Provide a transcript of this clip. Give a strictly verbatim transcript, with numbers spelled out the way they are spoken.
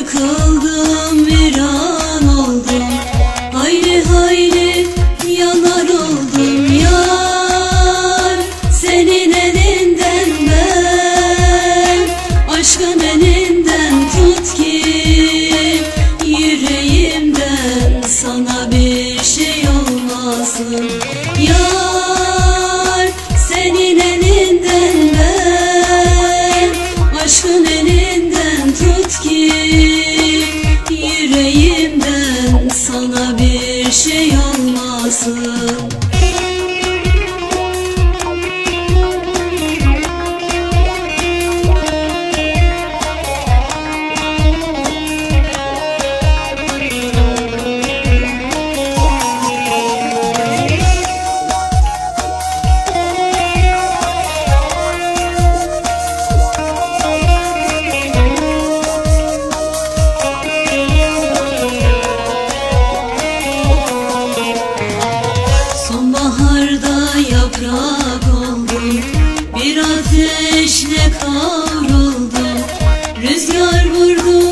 Yakıldım, viran oldum, hayli hayli yanar oldum yar. Senin elinden ben, aşkın elinden tut ki yüreğimden sana bir şey olmasın yar. Senin elinden ben, aşkın elinden tut ki yüreğimden sana bir şey olmasın. Sonbaharda yaprak oldum, bir ateşle kavruldum. Rüzgar vurdu